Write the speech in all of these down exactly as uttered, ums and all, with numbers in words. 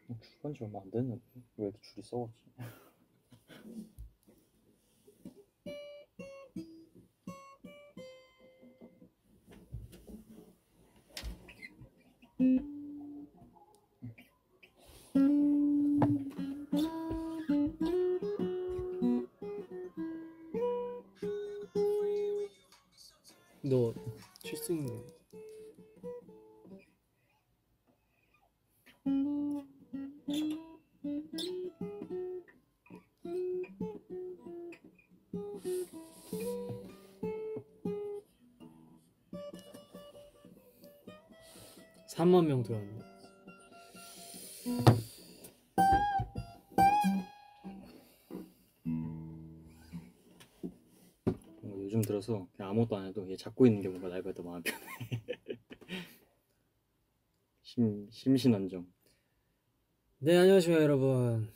출간 지 얼마 안 됐는데 왜 이렇게 줄이 썩었지? 너 칠승 삼만 명 들어왔네. 어, 요즘 들어서 그냥 아무것도 안 해도 얘 잡고 있는 게 뭔가 라이브에 더 마음 편해. 심, 심신안정. 네, 안녕하십니까 여러분.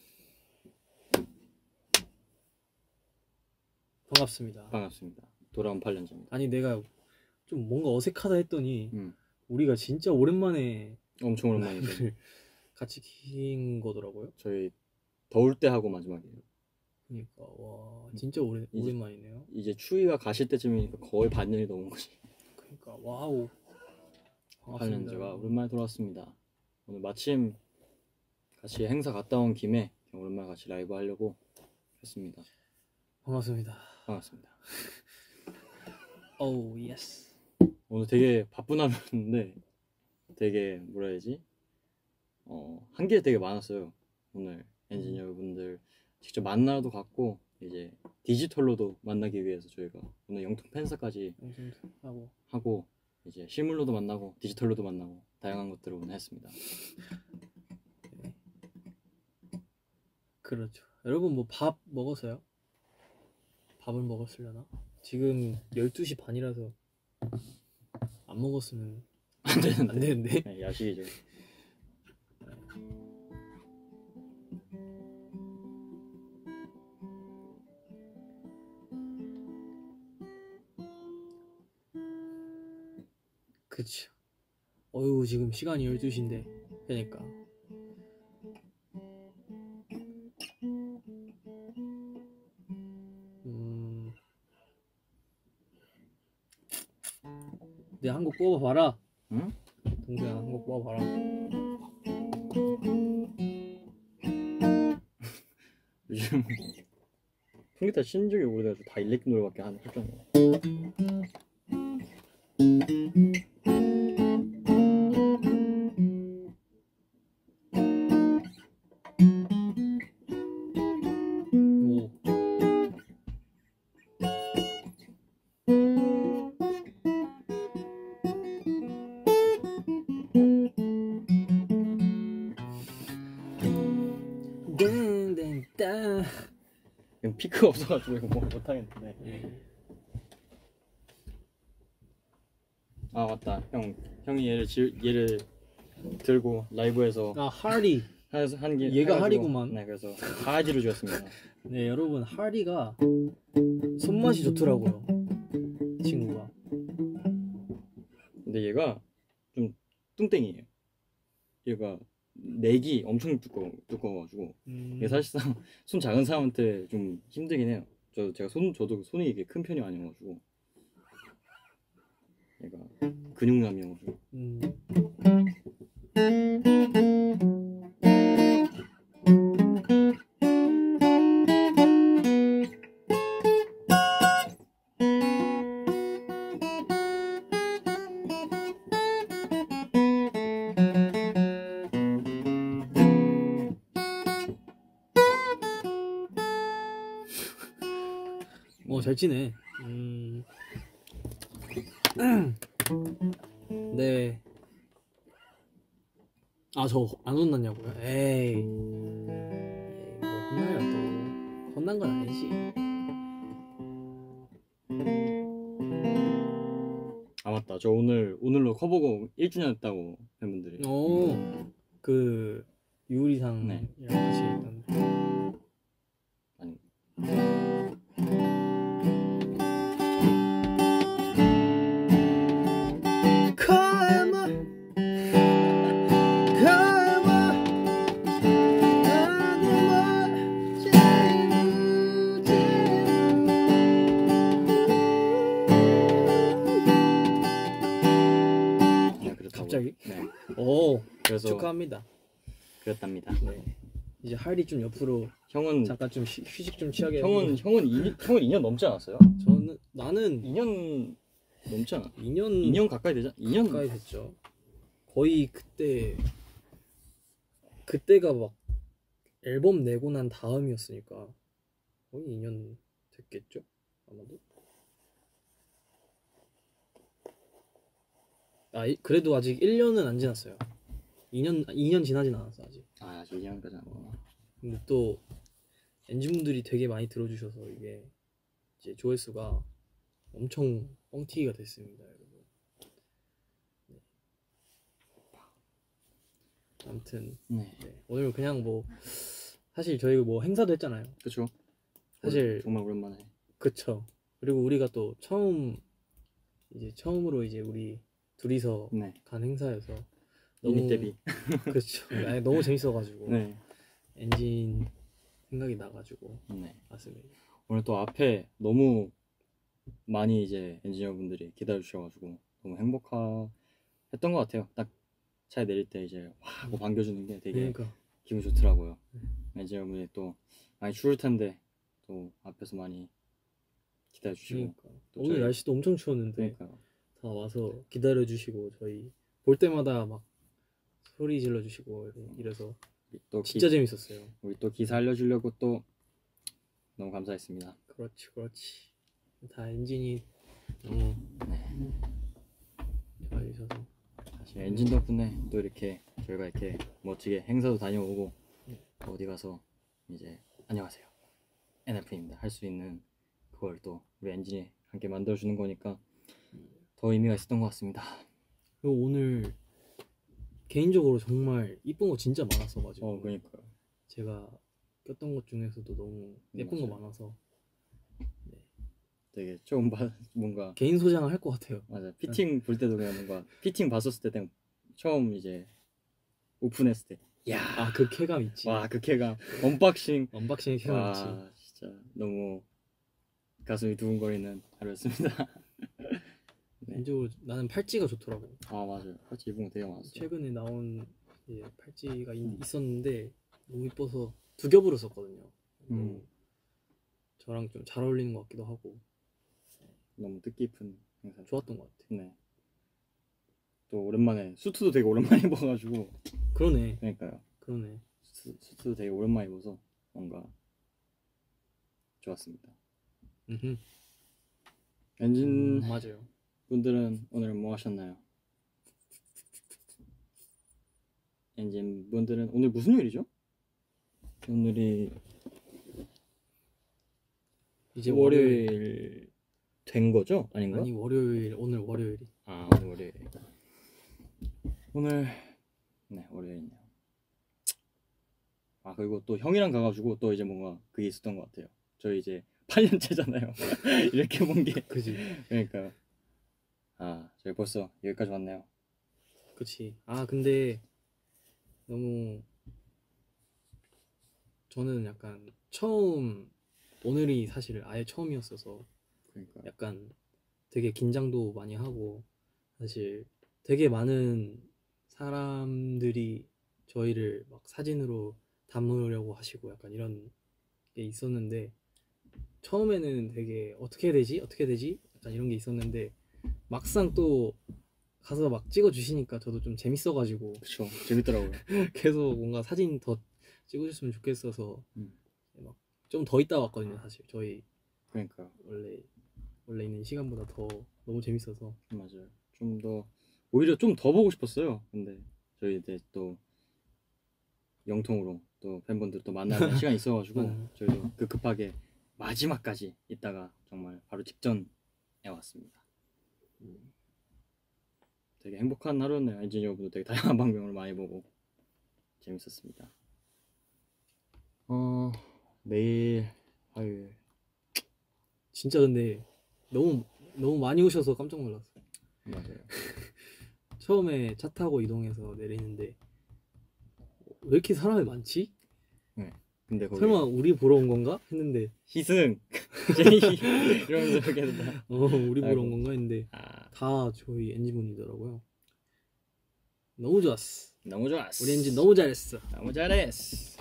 반갑습니다. 반갑습니다. 돌아온 팔 년 전입니다. 아니 내가 좀 뭔가 어색하다 했더니 음. 우리가 진짜 오랜만에 엄청 오랜만이죠. 같이 킨 거더라고요. 저희 더울 때 하고 마지막이에요. 그러니까 와 진짜 오래, 이제, 오랜만이네요. 이제 추위가 가실 때쯤이니까 거의 반년이 넘은 거지. 그러니까 와우. 팔 년째가 오랜만에 돌아왔습니다. 오늘 마침 같이 행사 갔다 온 김에 오랜만에 같이 라이브 하려고 했습니다. 반갑습니다. 반갑습니다. 오 예스. 오늘 되게 바쁜 하루였는데 되게 뭐라 해야지? 어, 한 게 되게 많았어요. 오늘 엔지니어분들 직접 만나도 갔고 이제 디지털로도 만나기 위해서 저희가 오늘 영통 팬사까지 하고 하고 이제 실물로도 만나고 디지털로도 만나고 다양한 것들을 오늘 했습니다. 네. 그렇죠. 여러분 뭐 밥 먹었어요? 밥을 먹었으려나? 지금 열두 시 반이라서 안 먹었으면 안 되는데. 안 되는데? 네, 야식이죠. 그쵸. 어휴 지금 시간이 열두 시인데 그러니까 음... 내 한 곡 뽑아봐라. 응? 동생아 한 곡 뽑아봐라. 요즘 통기타 친 적이 오래돼가지고 다 일렉 노래밖에 안 했잖아. 피크가 없어가지고 이거 뭐 못하겠는데. 아 맞다, 형 형이 얘를 지, 얘를 들고 라이브에서 아 하리 한게 얘가 하리구만. 네, 그래서 가지로 주었습니다. 네 여러분 하리가 손맛이 좋더라고요 친구가. 근데 얘가 좀 뚱땡이에요. 얘가 넥이 엄청 두꺼워 두꺼워가지고 음. 이게 사실상 손 작은 사람한테 좀 힘들긴 해요. 저 제가 손 저도 손이 이게 큰 편이 아니어가지고 얘가 근육남이어가지고. 음. 어, 잘 치네. 음. 네. 아, 저 안 혼났냐고요? 에이. 에이, 뭐 혼나요 또. 혼난 건 아니지. 아 맞다, 저 오늘 오늘로 커버곡 일 주년 했다고 팬분들이. 오, 그 유리상이랑 네. 같이 했던. 아니. Come on, come on, 축하합니다. 그랬답니다. 네. 이제 할이 좀 옆으로 형은 잠깐 좀 휴, 휴식 좀 취하게. 형은 해주고. 형은 이 형은 이 년 넘지 않았어요? 저는 나는 이 년 넘지 않아? 이 년 이 년 가까이 되잖아. 이 년 가까이 됐죠. 거의 그때 그때가 막 앨범 내고 난 다음이었으니까 거의 이 년 됐겠죠? 아마도. 아 이- 그래도 아직 일 년은 안 지났어요. 이 년 이 년 지나진 않았어 아직. 아, 아직 이 년까지 안 와. 근데 또 엔진분들이 되게 많이 들어주셔서 이게 이제 조회수가 엄청 뻥튀기가 됐습니다, 여러분. 네. 아무튼 네. 네. 오늘 그냥 뭐 사실 저희 뭐 행사도 했잖아요. 그렇죠. 사실 정말 오랜만에. 그쵸. 그리고 우리가 또 처음 이제 처음으로 이제 우리 둘이서 네. 간 행사여서 유닛 데뷔. 그렇죠. 아니, 너무 재밌어가지고 네. 엔진 생각이 나가지고 네. 왔습니다. 오늘 또 앞에 너무 많이 이제 엔지니어 분들이 기다려 주셔가지고 너무 행복했던 것 같아요. 딱 차에 내릴 때 이제 와 하고 반겨주는 게 되게 그러니까 기분 좋더라고요. 음. 엔지니어 분이 또 많이 추울 텐데 또 앞에서 많이 기다려 주시고. 그러니까 또 오늘 저희- 날씨도 엄청 추웠는데 그러니까 다 와서 기다려 주시고 저희 볼 때마다 막 소리 질러 주시고 이래서 우리 또 진짜 기, 재밌었어요. 우리 또 기사 알려주려고 또 너무 감사했습니다. 그렇지 그렇지. 다 엔진이 너무 네. 잘 주셔서 사실 엔진 덕분에 또 이렇게 저희가 이렇게 멋지게 행사도 다녀오고 네. 어디 가서 이제 안녕하세요 엔에프입니다 할 수 있는 그걸 또 우리 엔진이 함께 만들어주는 거니까 더 의미가 있었던 것 같습니다. 그리고 오늘 개인적으로 정말 이쁜 거 진짜 많았어가지고 어 그러니까 제가 꼈던 것 중에서도 너무 예쁜 거 맞아요. 많아서 되게 처음 봐 뭔가 개인 소장을 할 것 같아요. 맞아 피팅 볼 때도 그냥 뭔가 피팅 봤었을 때 그냥 처음 이제 오픈했을 때 야 아 그 쾌감 있지. 와 그 쾌감 언박싱 언박싱의 쾌감 있지. 와 진짜 너무 가슴이 두근거리는 하루였습니다. 네. 개인적으로 나는 팔찌가 좋더라고. 아 맞아요. 같이 입은 거 되게 많았어요. 최근에 나온 이제 팔찌가 있- 있었는데 너무 이뻐서 두 겹으로 썼거든요. 너무 음. 저랑 좀 잘 어울리는 것 같기도 하고 너무 뜻깊은 행사. 좋았던 것 같아. 네. 또 오랜만에 수트도 되게 오랜만에 입어가지고 그러네. 그러니까요. 그러네. 수, 수트도 되게 오랜만에 입어서 뭔가 좋았습니다. 음흠. 엔진 음, 맞아요. 분들은 오늘 뭐 하셨나요? 엔진 분들은 오늘 무슨 요일이죠? 오늘이 이제 월요일. 월요일 된 거죠? 아닌가? 아니 월요일 오늘 월요일이. 아 오늘 월요일. 오늘 네 월요일이네요. 아 그리고 또 형이랑 가가지고 또 이제 뭔가 그게 있었던 것 같아요. 저희 이제 팔 년째잖아요. 이렇게 본 게. 그지. 그러니까 아 저희 벌써 여기까지 왔네요. 그치. 아 근데 너무 저는 약간 처음 오늘이 사실 아예 처음이었어서 그러니까 약간 되게 긴장도 많이 하고 사실 되게 많은 사람들이 저희를 막 사진으로 담으려고 하시고 약간 이런 게 있었는데 처음에는 되게 어떻게 해야 되지? 어떻게 해야 되지? 약간 이런 게 있었는데 막상 또 가서 막 찍어 주시니까 저도 좀 재밌어가지고 그쵸 재밌더라고요. 계속 뭔가 사진 더 찍어줬으면 좋겠어서 음. 막 좀 더 있다 왔거든요. 사실 저희 그러니까 원래 원래 있는 시간보다 더 너무 재밌어서 맞아요. 좀 더 오히려 좀 더 보고 싶었어요. 근데 저희 이제 또 영통으로 또 팬분들 또 만나는 시간이 있어가지고 맞아요. 저희도 그 급하게 마지막까지 있다가 정말 바로 직전에 왔습니다. 음. 되게 행복한 하루였네요. 엔지니어분도 되게 다양한 방송을 많이 보고 재밌었습니다. 어 내일 화요일 진짜 근데 너무 너무 많이 오셔서 깜짝 놀랐어요. 맞아요. 처음에 차 타고 이동해서 내리는데 왜 이렇게 사람이 많지? 근데 거기 설마 우리 보러 온 건가? 했는데 희승 제이 이러면서 이렇게 된다. 어 우리 보러 아이고. 온 건가 했는데 아 다 저희 엔지분이더라고요. 너무 좋았어. 너무 좋았어. 우리 엔진 너무 잘했어. 너무 잘했어.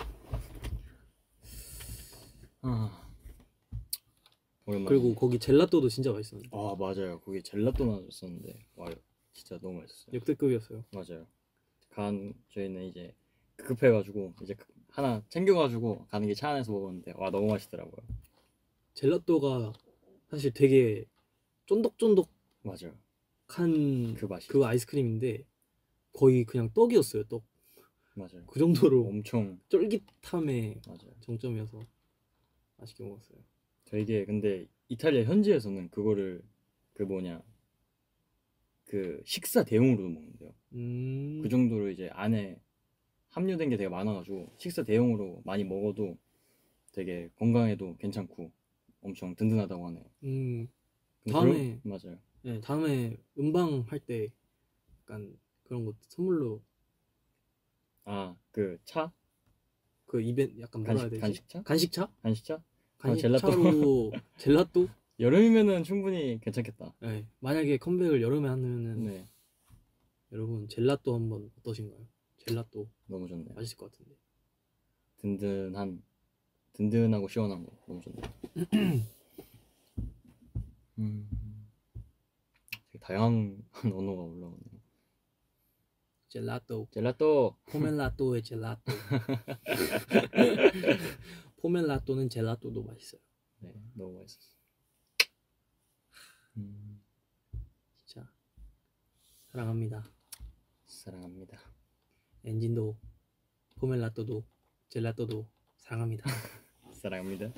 아, 오랜만에. 그리고 거기 젤라또도 진짜 맛있었는데. 아 맞아요. 거기 젤라또 나왔었는데 와 진짜 너무 맛있었어요. 역대급이었어요. 맞아요. 간 저희는 이제 급해가지고 이제 하나 챙겨가지고 가는 게 차 안에서 먹었는데 와 너무 맛있더라고요. 젤라또가 사실 되게 쫀득쫀득한 맞아요. 그 그 맛이. 그 아이스크림인데 거의 그냥 떡이었어요. 떡. 맞아요. 그 정도로 엄청 쫄깃함의 맞아요. 정점이어서 맛있게 먹었어요. 되게 근데 이탈리아 현지에서는 그거를 그 뭐냐 그 식사 대용으로도 먹는데요. 음. 그 정도로 이제 안에 함유된 게 되게 많아가지고 식사 대용으로 많이 먹어도 되게 건강에도 괜찮고 엄청 든든하다고 하네요. 음. 근데 다음에 그런- 맞아요. 네, 다음에 음방 할 때 약간 그런 거 선물로 아 그 차? 그 이벤트 약간 뭐라 해야 간식, 되지? 간식차? 간식차? 간식차? 간식차로 젤라또? 여름이면은 충분히 괜찮겠다. 네, 만약에 컴백을 여름에 하면은 네 여러분 젤라또 한번 어떠신가요? 젤라또 너무 좋네요. 맛있을 것 같은데. 든든한 든든하고 시원한 거 너무 좋네요. 음, 되게 다양한 언어가 올라오네요. 젤라또. 젤라또. 포멜라또의 젤라또. 포멜라또는 젤라또도 맛있어요. 네 너무 맛있었어. 음, 진짜 사랑합니다. 사랑합니다. 엔진도 포멜라또도 젤라또도 사랑합니다. 사랑합니다.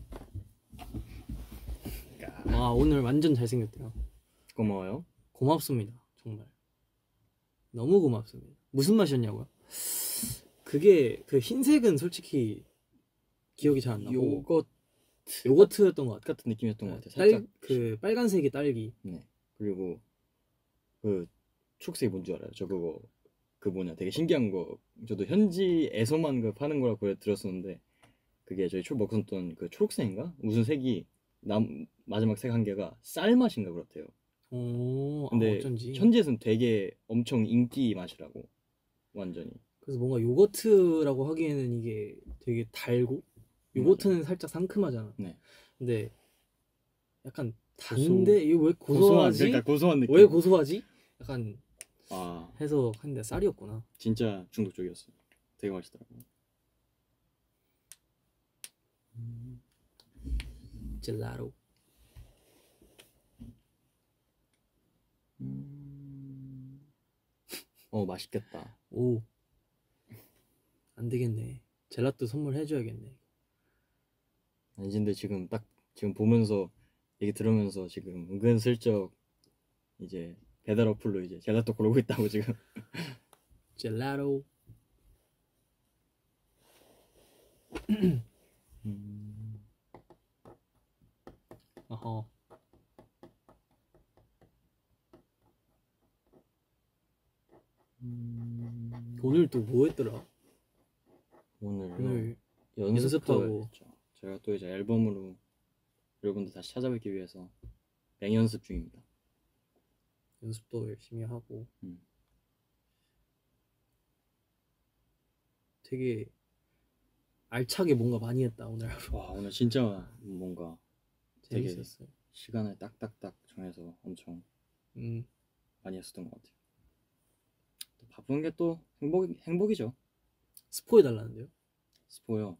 아 오늘 완전 잘생겼대요. 고마워요. 고맙습니다. 정말 너무 고맙습니다. 무슨 맛이었냐고요? 그게 그 흰색은 솔직히 기억이 잘 안 나고 요거 요거트였던 것 같아요. 같은 느낌이었던 것 같아요. 딸, 살짝. 그 빨간색이 딸기. 네. 그리고 그 초록색이 뭔지 알아요? 저 그거 그 뭐냐 되게 신기한 거 저도 현지에서만 그 파는 거라 그래 들었었는데 그게 저희 초 먹었던 그 초록색인가 무슨 색이 남 마지막 색 한 개가 쌀 맛인가 그렇대요. 오, 근데 아, 어쩐지. 현지에서는 되게 엄청 인기 맛이라고 완전히. 그래서 뭔가 요거트라고 하기에는 이게 되게 달고 요거트는 살짝 상큼하잖아. 네. 근데 약간 고소- 단데 이거 왜 고소한 고소하지? 그러니까 고소한 느낌. 왜 고소하지? 약간 아 해서 했는데 쌀이었구나. 진짜 중독적이었어요. 되게 맛있더라고요. 젤라로. 음... 어 맛있겠다. 오. 안 되겠네. 젤라또 선물해줘야겠네. 아니 근데 지금 딱 지금 보면서 얘기 들으면서 지금 은근슬쩍 이제 배달 어플로 이제 젤라또 고르고 있다고 지금. 젤라로. 음... 어허. 음... 오늘 또 뭐 했더라? 오늘 오늘 연습도 연습하고. 했죠. 제가 또 이제 앨범으로 여러분들 다시 찾아뵙기 위해서 맹연습 중입니다. 연습도 열심히 하고. 음. 되게 알차게 뭔가 많이 했다 오늘 하루. 와 오늘 진짜 뭔가 되게 재밌었어요. 시간을 딱딱딱 정해서 엄청 음. 많이 했었던 것 같아요. 또 바쁜 게 또 행복 행복이죠. 스포해 달라는데요? 스포요.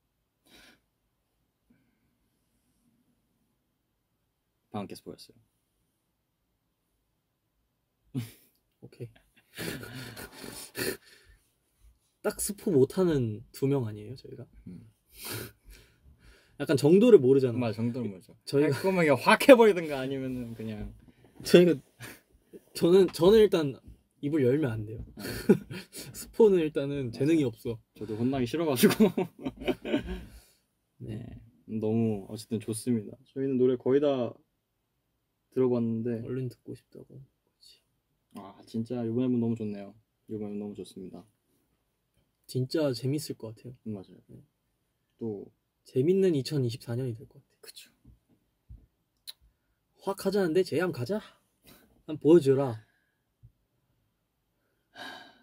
방학계 스포였어요. 오케이. 딱 스포 못하는 두 명 아니에요 저희가? 음. 약간 정도를 모르잖아. 정말 정도는 뭐죠? 저희가 깔끔하게 확 해버리든가 아니면은 그냥 저희가 저는 저는 일단 입을 열면 안 돼요. 스포는 일단은 재능이 없어. 저도 혼나기 싫어가지고. 네. 네. 너무 어쨌든 좋습니다. 저희는 노래 거의 다 들어봤는데 얼른 듣고 싶다고. 그렇지. 아 진짜 이번 앨범 너무 좋네요. 이번 앨범 너무 좋습니다. 진짜 재밌을 것 같아요. 음, 맞아요. 네. 또 재밌는 이천이십사 년이 될 것 같아요. 그쵸. 확 하자는데 제이 한번 가자. 한번 보여줘라.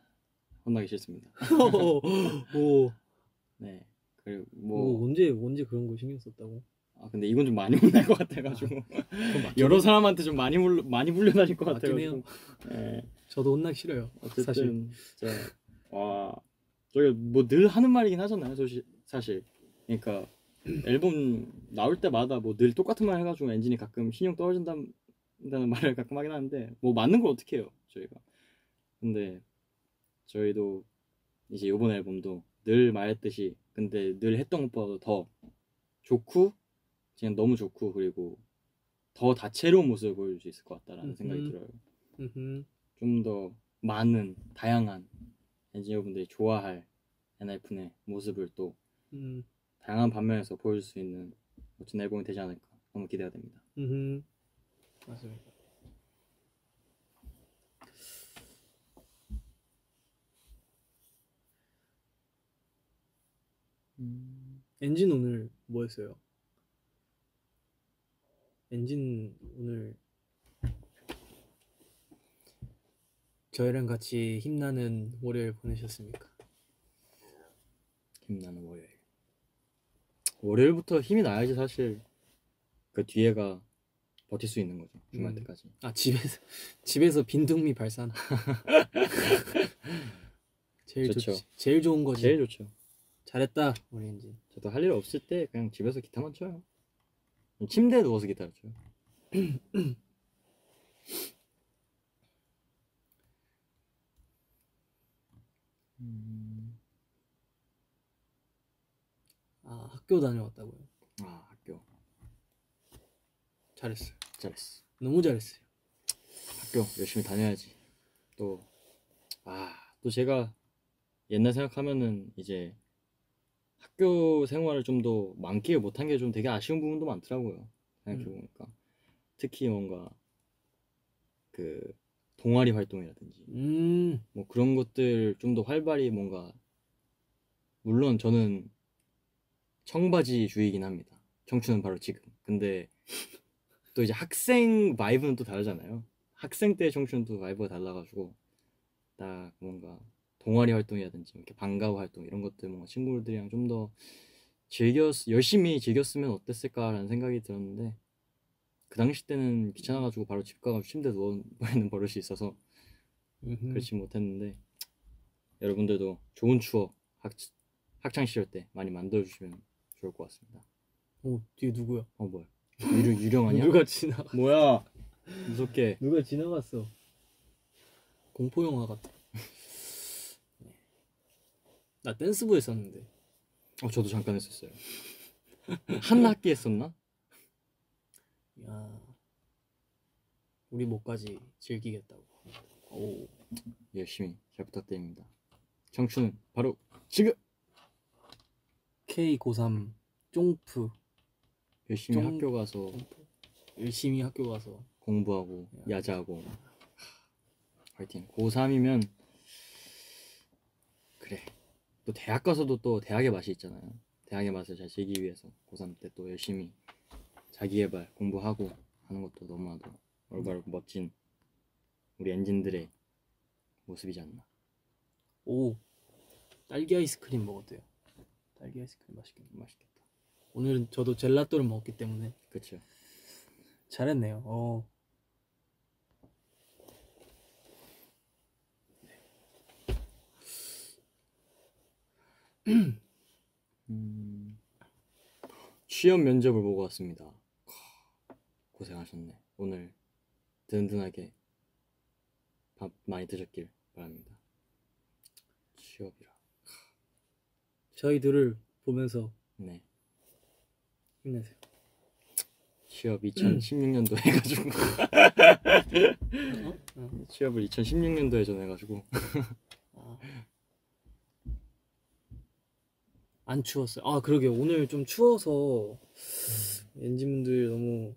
혼나기 싫습니다. 오, 네. 그리고 뭐 뭐 언제 언제 그런 거 신경 썼다고? 아 근데 이건 좀 많이 혼날 것 같아가지고 그건 맞긴 여러 해요. 사람한테 좀 많이 물려 많이 물려다닐 것 맞긴 같아가지고. 예. 저도 혼나기 싫어요. 사실. 어쨌든 진짜 와 저희 뭐 늘 하는 말이긴 하잖아요. 사실 사실 그러니까 앨범 나올 때마다 뭐 늘 똑같은 말 해가지고 엔진이 가끔 신용 떨어진다는 말을 가끔 하긴 하는데 뭐 맞는 걸 어떻게 해요 저희가. 근데 저희도 이제 이번 앨범도 늘 말했듯이 근데 늘 했던 것보다도 더 좋고 그냥 너무 좋고 그리고 더 다채로운 모습을 보여줄 수 있을 것 같다라는 생각이 음흠. 들어요. 음흠. 좀 더 많은 다양한 엔지니어분들이 좋아할 엔하이픈의 모습을 또 음. 다양한 반면에서 보여줄 수 있는 멋진 앨범이 되지 않을까 너무 기대가 됩니다. 음흠. 맞습니다. 음, 엔진 오늘 뭐 했어요? 엔진 오늘 저희랑 같이 힘나는 월요일 보내셨습니까? 힘나는 월요일. 월요일부터 힘이 나야지 사실 그 뒤에가 버틸 수 있는 거죠. 주말 음. 때까지. 아 집에서 집에서 빈둥미 발산. 제일 좋죠. 좋지. 제일 좋은 거지. 제일 좋죠. 잘했다 우리 엔진. 저도 할 일 없을 때 그냥 집에서 기타만 쳐요. 침대에 누워서 기타를 쳐요. 음, 아 학교 다녀왔다고요. 아 학교 잘했어요. 잘했어. 너무 잘했어요. 학교 열심히 다녀야지. 또 아, 또 제가 옛날 생각하면은 이제 학교 생활을 좀 더 만끽을 못한 게 좀 되게 아쉬운 부분도 많더라고요. 생각해보니까. 특히 뭔가 그 동아리 활동이라든지 음. 뭐 그런 것들 좀 더 활발히 뭔가 물론 저는 청바지주의긴 합니다. 청춘은 바로 지금. 근데 또 이제 학생 바이브는 또 다르잖아요. 학생 때 청춘은 또 바이브가 달라가지고 딱 뭔가 동아리 활동이라든지 이렇게 방과후 활동 이런 것들 뭔가 친구들이랑 좀 더 즐겼 열심히 즐겼으면 어땠을까라는 생각이 들었는데 그 당시 때는 귀찮아가지고 바로 집 가가지고 침대에 누워버리는 버릇이 있어서 음흠. 그렇지 못했는데 여러분들도 좋은 추억 학, 학창 시절 때 많이 만들어주시면 좋을 것 같습니다. 오 뒤에 누구야? 어 뭐야? 유령 유령 아니야? 누가 지나? 뭐야? 무섭게. 누가 지나갔어? 공포 영화 같아. 나 댄스부 했었는데. 어 저도 잠깐 했었어요. 한 학기 했었나? 야 우리 목까지 즐기겠다고. 오 열심히 잘 부탁드립니다. 청춘은 바로 지금. K 고삼 쫑프 열심히 쫑- 학교 가서 열심히 학교 가서 공부하고 야자하고 화이팅. 고삼이면 그래 또 대학 가서도 또 대학의 맛이 있잖아요. 대학의 맛을 잘 즐기기 위해서 고삼 때 또 열심히 자기개발 공부하고 하는 것도 너무나도 올바르고 멋진 우리 엔진들의 모습이지 않나. 오 딸기 아이스크림 먹었대요. 딸기 아이스크림 맛있겠네. 맛있겠다. 오늘은 저도 젤라또를 먹었기 때문에 그쵸. 잘했네요. 어. 음... 취업 면접을 보고 왔습니다. 고생하셨네. 오늘 든든하게 밥 많이 드셨길 바랍니다. 취업이라. 저희들을 보면서 네. 힘내세요. 취업 이천십육 년도 해가지고 어? 어. 취업을 이천십육 년도에 전 해가지고 아. 안 추웠어요. 아 그러게 오늘 좀 추워서 엔진분들 너무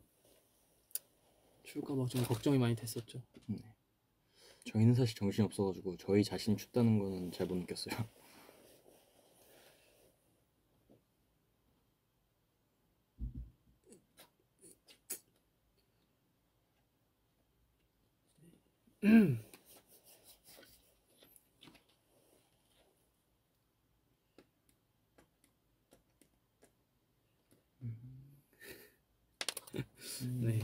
추울까봐 좀 걱정이 많이 됐었죠. 네. 저희는 사실 정신이 없어가지고 저희 자신이 춥다는 거는 잘 못 느꼈어요. 네.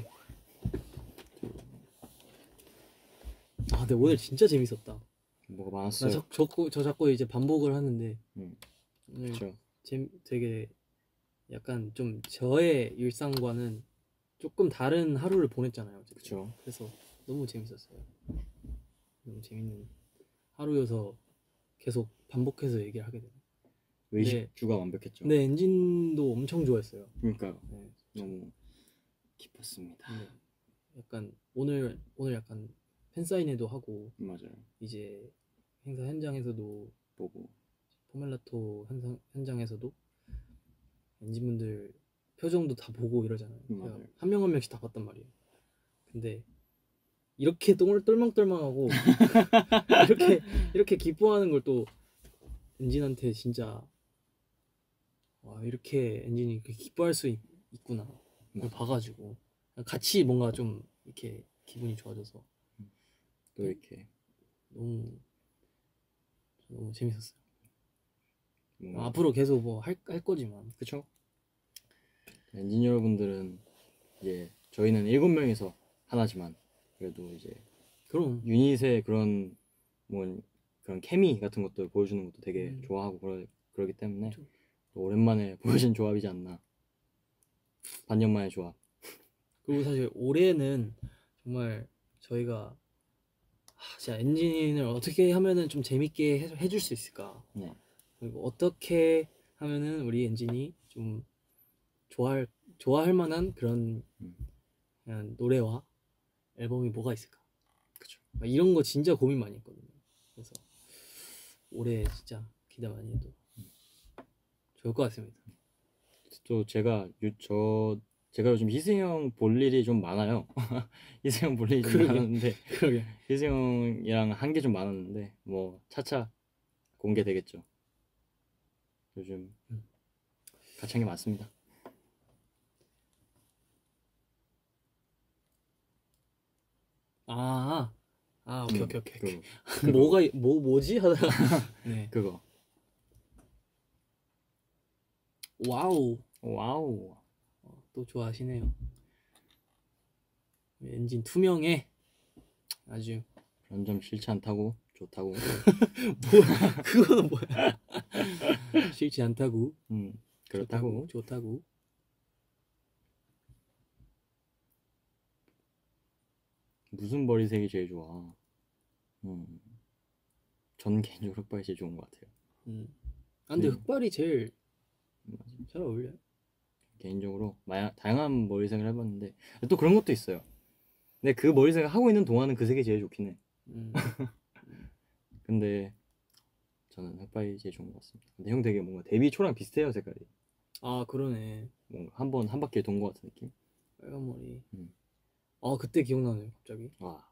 아, 근데 오늘 진짜 재밌었다. 뭐가 나 많았어요. 자, 자꾸 저 자꾸 이제 반복을 하는데 음, 오늘 그렇죠. 재, 되게 약간 좀 저의 일상과는 조금 다른 하루를 보냈잖아요. 어쨌든. 그렇죠. 그래서 너무 재밌었어요. 너무 재밌는 하루여서 계속 반복해서 얘기를 하게 되네. 외식주가 완벽했죠. 근데 엔진도 엄청 좋아했어요. 그러니까요. 네. 너무 깊었습니다. 네. 약간 오늘 오늘 약간 팬사인회도 하고 맞아요. 이제 행사 현장에서도 보고 포멜라토 현상, 현장에서도 엔진분들 표정도 다 보고 이러잖아요. 맞아요. 한 명 한 명씩 다 봤단 말이에요. 근데 이렇게 똥을 똘망똘망하고 이렇게 이렇게 기뻐하는 걸 또 엔진한테 진짜 와 이렇게 엔진이 이렇게 기뻐할 수 있, 있구나 그걸 봐가지고 같이 뭔가 좀 이렇게 기분이 좋아져서 또 이렇게 너무 너무 재밌었어요. 뭔가 앞으로 계속 뭐 할 할 거지만 그쵸? 엔진 여러분들은 이제 저희는 일곱 명이서 하나지만 그래도 이제 그럼 유닛의 그런 뭐 그런 케미 같은 것도 보여주는 것도 되게 음. 좋아하고 그러, 그러기 때문에 그쵸. 또 오랜만에 보여진 조합이지 않나. 반년 만의 조합. 그리고 사실 올해는 정말 저희가 아, 진짜 엔진을 어떻게 하면은 좀 재밌게 해, 해줄 수 있을까? 네. 그리고 어떻게 하면은 우리 엔진이 좀 좋아할 좋아할 만한 그런 음. 그냥 노래와 앨범이 뭐가 있을까? 그쵸. 이런 거 진짜 고민 많이 했거든요. 그래서 올해 진짜 기대 많이 해도 좋을 것 같습니다. 또 제가 요, 저 제가 요즘 희승형 볼 일이 좀 많아요. 희승형 볼 일이 좀 그러게. 많았는데 그러게. 희승형이랑 한 게 좀 많았는데 뭐 차차 공개되겠죠. 요즘 음. 같이 한 게 많습니다. 아, 아 오케이 음, 오케이 오케이. 오케이. 그, 뭐가 뭐 뭐지 하다가 네. 그거. 와우. 와우. 어, 또 좋아하시네요. 엔진 투명해. 아주 그런 점 싫지 않다고 좋다고. 뭐야? 그거는 뭐야? 싫지 않다고. 음 그렇다고. 좋다고. 좋다고. 무슨 머리색이 제일 좋아? 음. 전 개인적으로 흑발이 제일 좋은 것 같아요. 음. 아, 근데 음. 흑발이 제일 맞아. 잘 어울려요. 개인적으로 마야, 다양한 머리색을 해봤는데 또 그런 것도 있어요. 근데 그 머리색을 하고 있는 동안은 그 색이 제일 좋긴 해. 음. 근데 저는 흑발이 제일 좋은 것 같습니다. 근데 형 되게 뭔가 데뷔 초랑 비슷해요 색깔이. 아 그러네. 뭔가 한 번 한 바퀴 돈 것 같은 느낌. 빨간 머리. 음. 아 그때 기억나네요 갑자기. 와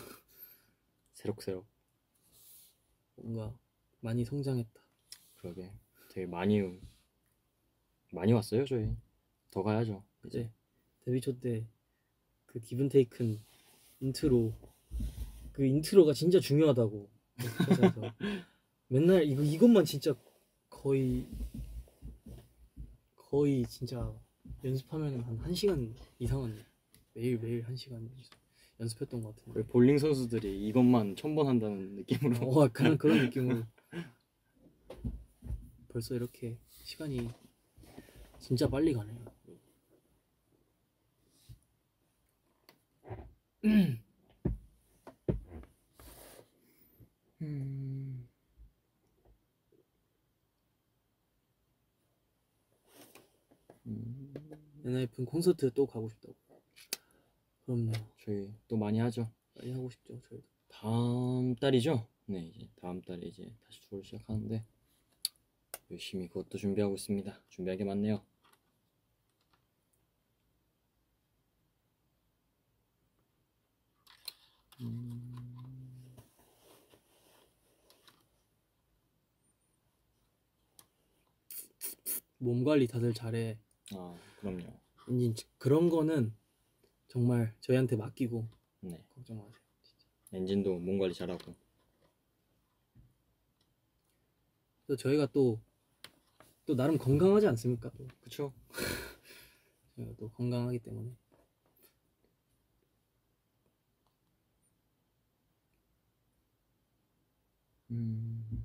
새록새록. 뭔가 많이 성장했다. 그러게 되게 많이 많이 왔어요 저희. 더 가야죠 이제. 네. 데뷔 초 때 그 기분 테이큰 인트로 그 인트로가 진짜 중요하다고 회사에서 맨날 이거 이것만 진짜 거의 거의 진짜 연습하면 한 한 시간 이상은 매일 매일 한 시간 연습했던 것 같은데. 거의 볼링 선수들이 이것만 천 번 한다는 느낌으로. 어 약간 그런 느낌으로 벌써 이렇게 시간이 진짜 빨리 가네요. 음. 음. 엔하이픈 콘서트 또 가고 싶다고. 그럼요. 저희 또 많이 하죠. 많이 하고 싶죠 저희도. 다음 달이죠? 네, 이제 다음 달에 이제 다시 투어를 시작하는데 열심히 그것도 준비하고 있습니다. 준비할 게 많네요. 음... 몸 관리 다들 잘해. 아, 그럼요. 엔진 그런 거는 정말 저희한테 맡기고 네, 걱정 마세요. 진짜. 엔진도 몸 관리 잘하고. 또 저희가 또 또 나름 건강하지 않습니까? 또 그쵸? 저희가 또 건강하기 때문에 음.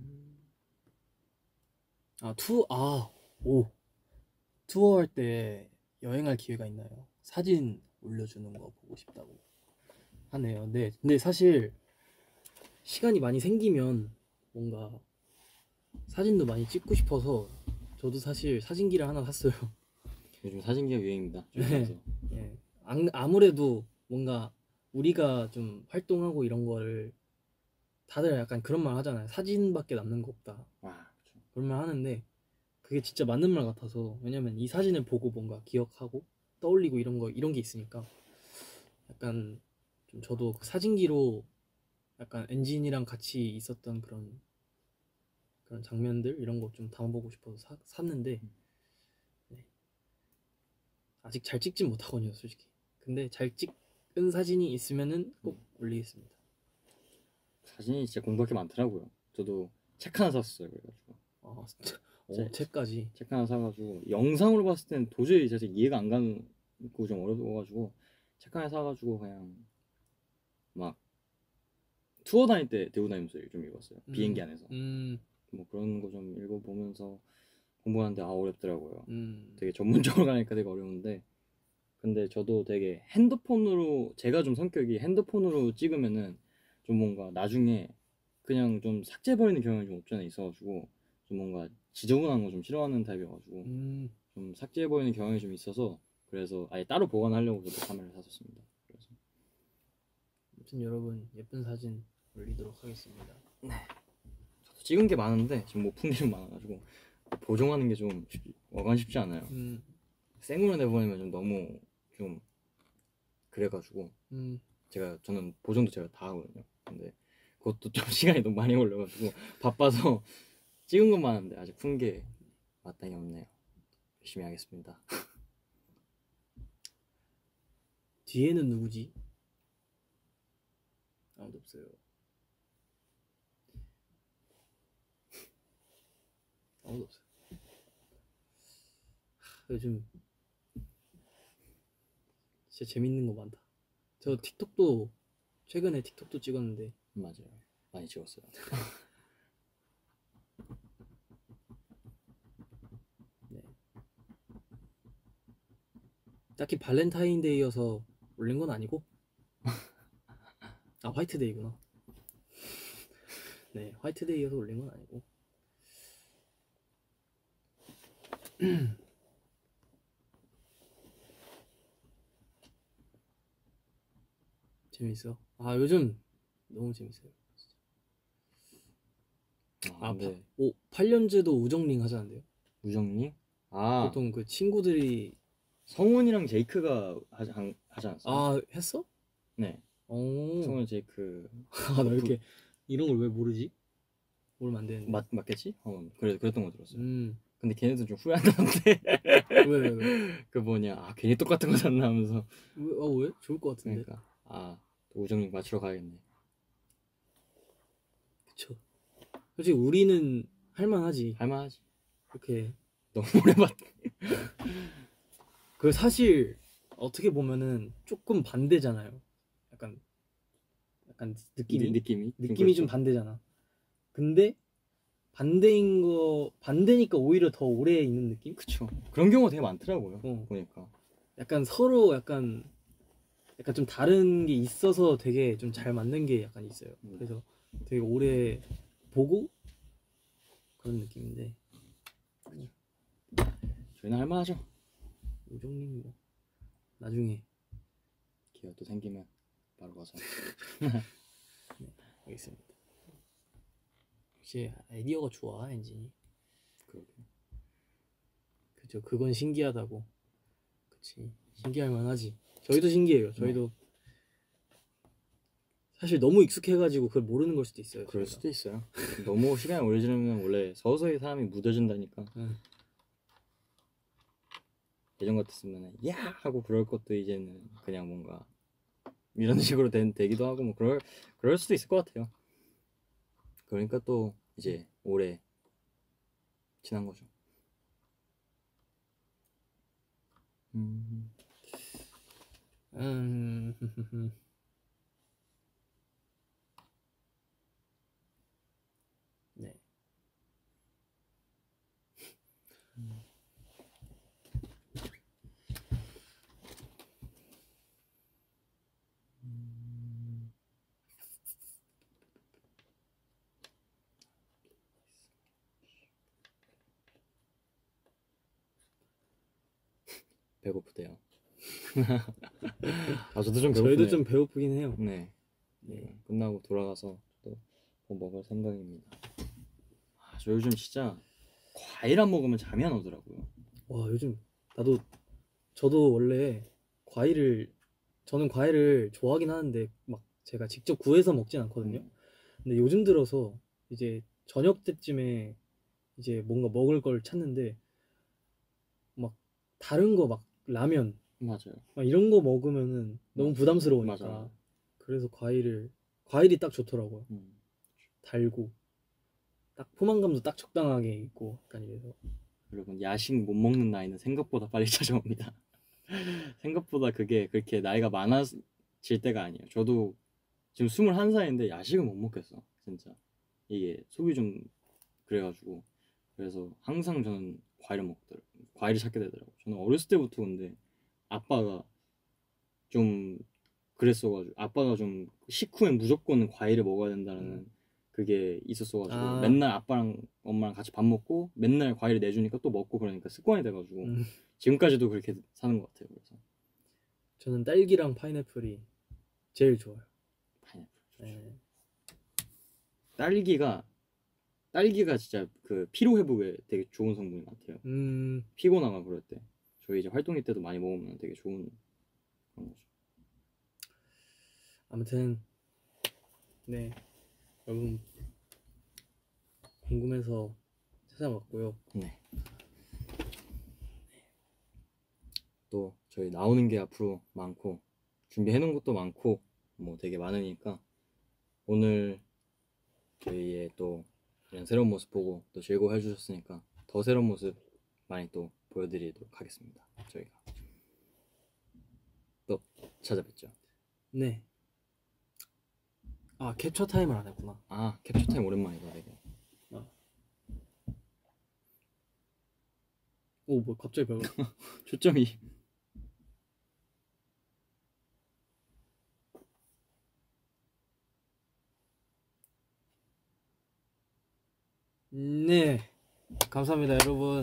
아, 투, 아, 오. 투어할 때 여행할 기회가 있나요? 사진 올려주는 거 보고 싶다고 하네요. 네, 근데 사실 시간이 많이 생기면 뭔가 사진도 많이 찍고 싶어서 저도 사실 사진기를 하나 샀어요. 요즘 사진기가 유행입니다. 네. 그래서 예. 안- 아무래도 뭔가 우리가 좀 활동하고 이런 거를 다들 약간 그런 말 하잖아요. 사진밖에 남는 거 없다. 아, 그렇죠. 그런 말 하는데 그게 진짜 맞는 말 같아서, 왜냐면 이 사진을 보고 뭔가 기억하고 떠올리고 이런 거 이런 게 있으니까 약간 좀 저도 그 사진기로 약간 엔진이랑 같이 있었던 그런 그런 장면들 이런 거 좀 담아보고 싶어서 사, 샀는데 네. 아직 잘 찍진 못하거든요, 솔직히. 근데 잘 찍은 사진이 있으면은 꼭 올리겠습니다. 사진이 진짜 공부할 게 많더라고요. 저도 책 하나 샀어요. 그래가지고 아, 진짜. 제- 어, 책까지. 책 하나 사가지고 영상으로 봤을 때는 도저히 사실 이해가 안 가는 거 좀 어려워가지고 책 하나 사가지고 그냥 막 투어 다닐 때 들고 다니면서 좀 읽었어요. 음, 비행기 안에서 음, 뭐 그런 거 좀 읽어보면서 공부하는데 아 어렵더라고요. 음, 되게 전문적으로 가니까 되게 어려운데 근데 저도 되게 핸드폰으로 제가 좀 성격이 핸드폰으로 찍으면은 좀 뭔가 나중에 그냥 좀 삭제해버리는 경향이 좀 없지 않아 있어가지고 좀 뭔가 지저분한 거 좀 싫어하는 타입이어가지고 음. 좀 삭제해버리는 경향이 좀 있어서 그래서 아예 따로 보관하려고 저도 카메라를 샀었습니다. 그래서 아무튼 여러분 예쁜 사진 올리도록 하겠습니다. 저도 찍은 게 많은데 지금 못 푼 게 좀 많아가지고 보정하는 게 좀 어간 쉽지 않아요. 음, 생으로 내보내면 좀 너무 좀 그래가지고 음, 제가 저는 보정도 제가 다 하거든요. 근데 그것도 좀 시간이 너무 많이 걸려가지고 바빠서 찍은 것만 하는데 아직 푼 게 마땅히 없네요. 열심히 하겠습니다. 뒤에는 누구지? 아무도 없어요. 아무도 없어요. 하, 요즘 진짜 재밌는 거 많다. 저 틱톡도 최근에 틱톡도 찍었는데 맞아요. 많이 찍었어요. 네. 딱히 발렌타인데이여서 올린 건 아니고 아 화이트데이구나. 네, 화이트데이여서 올린 건 아니고 재밌어. 아 요즘 너무 재밌어요. 아, 아, 근데 파, 오, 팔년제도 우정링 하자는데요? 우정님? 아 보통 그 친구들이 성훈이랑 제이크가 하지, 한- 하지 않았어요? 아 했어? 네. 오, 성훈 제이크 아, 나 이렇게 이런 걸 왜 모르지? 모르면 안 되는데. 맞 맞겠지? 어 그래 그랬던 거 들었어요. 음, 근데 걔네들 좀 후회한다는데 왜, 왜, 왜? 그 뭐냐 아 괜히 똑같은 거 샀나 하면서 왜, 아, 왜? 좋을 것 같은데. 그러니까 아 또 우정님 맞추러 가야겠네. 그쵸. 솔직히 우리는 할만하지. 할만하지. 이렇게. 너무 오래 봤. 그 사실 어떻게 보면은 조금 반대잖아요. 약간, 약간 느낌이? 느낌이 느낌이 좀 그렇죠. 반대잖아. 근데 반대인 거, 반대니까 오히려 더 오래 있는 느낌? 그쵸. 그런 경우가 되게 많더라고요. 어. 보니까. 약간 서로 약간 약간 좀 다른 게 있어서 되게 좀 잘 맞는 게 약간 있어요. 음. 그래서 되게 오래 보고 그런 느낌인데 저희는 할만하죠. 우정님 뭐 나중에 기회가 또 생기면 바로 가서. 알겠습니다. 역시 아이디어가 좋아 엔진이. 그러게. 그죠. 그건 신기하다고. 그치. 신기할 만하지. 저희도 신기해요. 저희도 사실 너무 익숙해가지고 그걸 모르는 걸 수도 있어요. 그럴 저희가. 수도 있어요. 너무 시간이 오래 지나면 원래 서서히 사람이 무뎌진다니까. 응. 예전 같았으면 야 하고 그럴 것도 이제는 그냥 뭔가 이런 식으로 된 되기도 하고 뭐 그럴 그럴 수도 있을 것 같아요. 그러니까 또 이제 오래 지난 거죠. 음. 음. 음. 음. 배고프대요. 아 저도 좀 배고프네요. 저희도 좀 배고프긴 해요. 네. 네. 네. 끝나고 돌아가서 또 뭐 먹을 생각입니다. 아, 저 요즘 진짜 과일 안 먹으면 잠이 안 오더라고요. 와 요즘 나도 저도 원래 과일을 저는 과일을 좋아하긴 하는데 막 제가 직접 구해서 먹진 않거든요. 음. 근데 요즘 들어서 이제 저녁 때쯤에 이제 뭔가 먹을 걸 찾는데 막 다른 거 막 라면 맞아요. 막 이런 거 먹으면은 너무 맞아요. 부담스러우니까 맞아요. 그래서 과일을 과일이 딱 좋더라고요. 음. 달고 딱 포만감도 딱 적당하게 있고 약간 이래서 여러분 야식 못 먹는 나이는 생각보다 빨리 찾아옵니다. 생각보다 그게 그렇게 나이가 많아질 때가 아니에요. 저도 지금 스물한 살인데 야식을 못 먹겠어. 진짜 이게 속이 좀 그래가지고 그래서 항상 저는 과일을 먹더라고요. 과일을 찾게 되더라고요. 저는 어렸을 때부터 근데 아빠가 좀 그랬어가지고 아빠가 좀 식후엔 무조건 과일을 먹어야 된다는 음. 그게 있었어가지고 아. 맨날 아빠랑 엄마랑 같이 밥 먹고 맨날 과일을 내주니까 또 먹고 그러니까 습관이 돼가지고 음. 지금까지도 그렇게 사는 것 같아요. 그래서 저는 딸기랑 파인애플이 제일 좋아요. 파인애플 네. 딸기가 딸기가 진짜 그 피로 회복에 되게 좋은 성분인 것 같아요. 음. 피곤하거나 그럴 때 저희 이제 활동일 때도 많이 먹으면 되게 좋은 그런 거죠. 아무튼 네 여러분 궁금해서 찾아봤고요. 네. 또 저희 나오는 게 앞으로 많고 준비해 놓은 것도 많고 뭐 되게 많으니까 오늘 저희의 또 이런 새로운 모습 보고 또 즐거워해 주셨으니까 더 새로운 모습 많이 또 보여드리도록 하겠습니다. 저희가 또 찾아뵙죠. 네. 아 캡처 타임을 안 했구나. 아 캡처 타임 오랜만이다 되게. 아. 오 뭐 갑자기 별로. 초점이 네 감사합니다 여러분.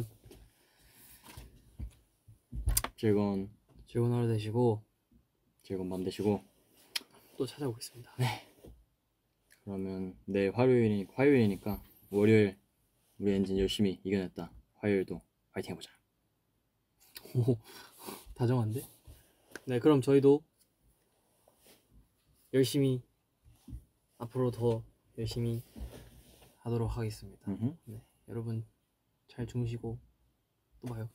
즐거운 즐거운 하루 되시고 즐거운 밤 되시고 또 찾아오겠습니다. 네. 그러면 내일 화요일이 화요일이니까 월요일 우리 엔진 열심히 이겨냈다. 화요일도 화이팅 해보자. 오 다정한데? 네 그럼 저희도 열심히 앞으로 더 열심히 하도록 하겠습니다. 음흠. 네 여러분 잘 주무시고 또 봐요.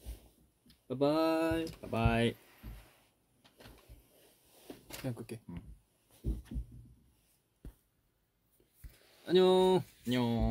바이바이. 바이바이. 그냥 끌게. 음. 안녕. 안녕.